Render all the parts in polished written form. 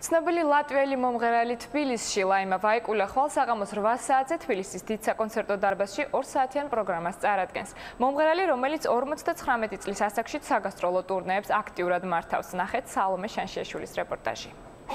ცნობილი ლატვიელი მომღერალი თბილისში ლაიმა ვაიკულე ხვალ საღამოს 8 საათზე თბილისის დიდ საკონცერტო დარბაზში 2 საათიან პროგრამას წარადგენს. მომღერალი, რომელიც 59 წლის ასაკში საგასტროლო ტურნეებს აქტიურად მართავს. ნახეთ სალომე შანშიაშვილის რეპორტაჟი.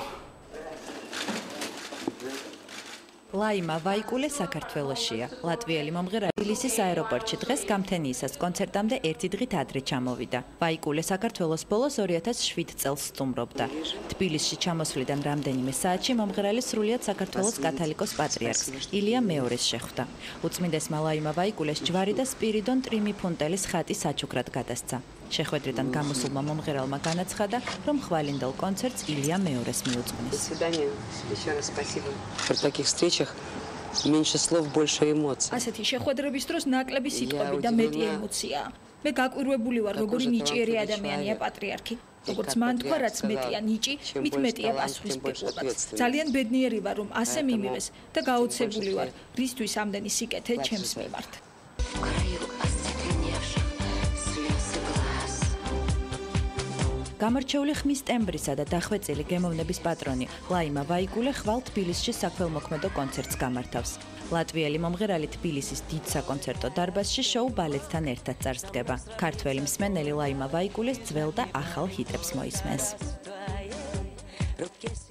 ლაიმა ვაიკულე საქართველოშია. ლატვიელი მომღერალი თბილისის აეროპორტში დღეს გამთენიისას კონცერტამდე ერთი დღით ადრე ჩამოვიდა. ვაიკულე საქართველოს ბოლოს 2007 წელს სტუმრობდა. თბილისში ჩამოსვლიდან რამდენიმე საათში მომღერალი სრულიად საქართველოს კათოლიკოს პატრიარქს ილია მეორეს შეხვდა. უწმინდესმა ლაიმა ვაიკულეს ჯვარი და სპირიდონ ტრიმიფუნტელის ხატი საჩუქრად გადასცა. შეხვედრიდან გამოსულმა მომღერალმა განაცხადა, რომ ხვალინდელ კონცერტს ილია მეორეს მიუძღვნის. Меньше слов, больше эмоций. ასეთი შეხვედრების დროს ნაკლები სიტყვები და მეტი ემოციაა. მე გაკვირვებული ვარ, როგორი ნიჭიერი ადამიანია პატრიარქი. როგორც მან თქვა, რაც მეტია ნიჭი, მით მეტია პასუხისმგებლობაც. ძალიან ბედნიერი ვარ, რომ ასე მიმივეს და გაოცებული ვარ, რისთვის ამდენი სიკეთე ჩემს მიმართ. გამორჩეული ხმის ტემბრისა და დახვეწილი გემოვნების პატრონი ლაიმა ვაიკულე ხვალ თბილისში საქველმოქმედო კონცერტს გამართავს. ლატვიელი მომღერალი თბილისის დიდ საკონცერტო დარბაზში შოუ ბალეტთან ერთად წარსდგება. ქართველი მსმენელი ლაიმა ვაიკულეს ძველ და ახალ ჰიტებს მოისმენს.